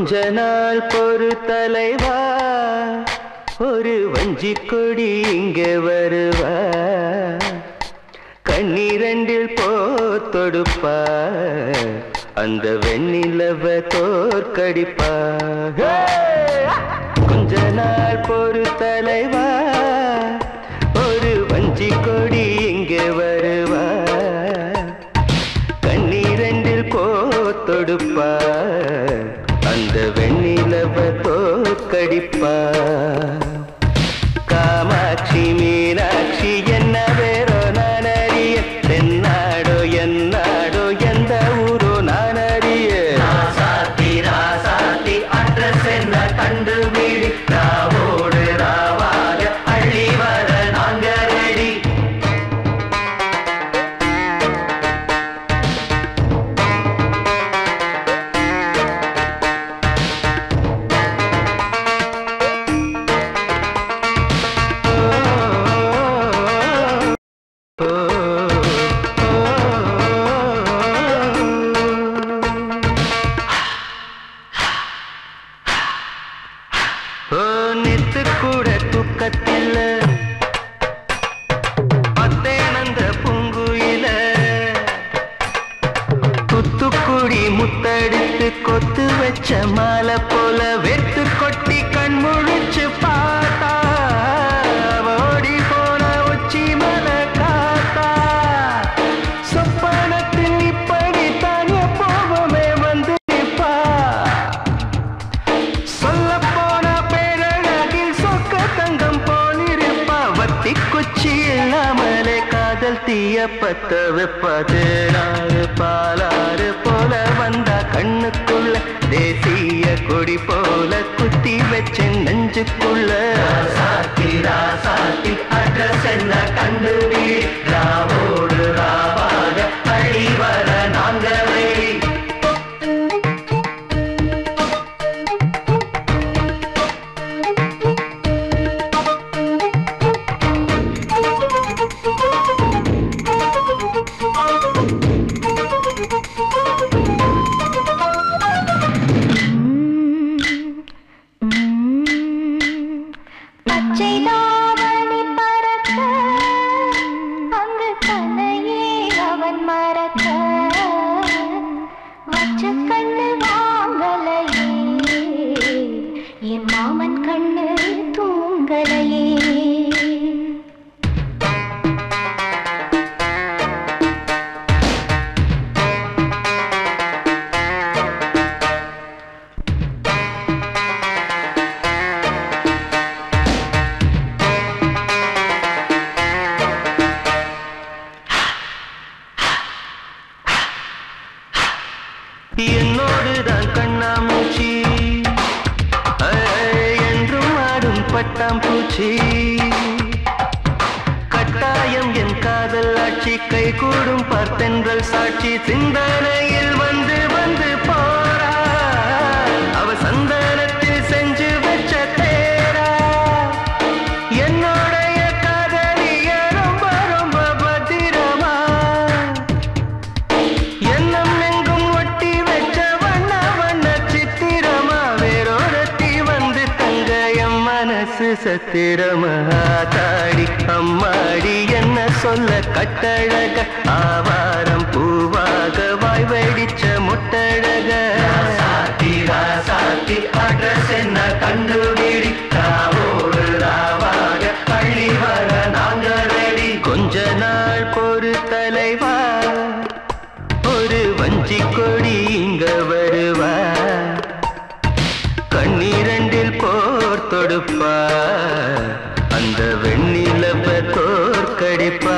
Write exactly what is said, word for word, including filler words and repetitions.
கொஞ்ச நாள் பொறு தலைவா, ஒரு வஞ்சி கொடி இங்கே வருவா, கண்ணீரண்டில் போத்தொடுப்பா, அந்த வெண்ணிலவ தோற்கடிப்பா. கொஞ்ச நாள் பொறு தலைவா, ஒரு வஞ்சி கொடி இங்கே வருவா, கண்ணீரண்டில் போத்தொடுப்பா, அந்த வெண்ணிலவ தோற்கடிப்பா. காமாட்சி மீனாட்சி என்ன வேறோ நான் அறிய, தென்னாடோ என்னாடோ எந்த ஊரோ நான் அறிய. ராசாத்தி ராசாத்தி அட்ரஸ் என்ன கண்டுபிடி, ராவோடு ராவாக அள்ளி வர நாங்க ரெடி. மாலை போல வெத்து கொட்டி கண் முழிச்சு பார்த்தா, ஓடி போன உச்சி மலை காத்தா, சொப்பனத்தில் இப்படி தானே போவமே வந்து நிப்பா. சொல்ல போன பேரழகில் சொக்க தங்கம் போலிருப்பா, வத்தி குச்சி இல்லாமலே காதல் தீய பத்த வெப்பாது. நாறு பாலாறு போல வந்தா கண்ணுக்குள்ள, தேசிய கொடி போல குத்தி வச்ச நெஞ்சுக்குள்ள. ராசாத்தி ராசாத்தி அட்ரஸ் என்ன கண்டுபிடி, ராவோடு ராவாக அழி வர நாங்க ரெடி. என்னோடுதான் கண்ணாமூச்சி என்றும் ஆடும் பட்டாம்பூச்சி, கட்டாயம் என் காதல் ஆட்சி கை கூடும் பார்த்தென்றல் சாட்சி. சிந்தனையில் வந்து வந்து போறா, அவ சந்தனத்தில் செஞ்சு வச்ச தேரா, என்னோடைய காதலிய ரொம்ப ரொம்ப பத்திரமா, எண்ணம் எங்கும் ஒட்டி வச்ச வண்ண வண்ண சித்திரமா, வேறொருத்தி வந்து தங்க எம் மனசு சத்திரமா. தாடி அம்மாடி என்ன சொல்ல கட்டழக, ஆவாரம் பூவாக வாய் வெடிச்ச முட்டழக. ராசாத்தி ராசாத்தி அட்ரஸ் என்ன கண்டுபிடி, ராவோடு ராவாக அள்ளி வர நாங்க ரெடி. கொஞ்ச நாள் பொறு தலைவா, ஒரு வஞ்சி கொடி இங்க வருவா, கண்ணீரண்டில் போர் தொடுப்பா, அந்த வெண்ணிலவ தோற்கடிப்பா.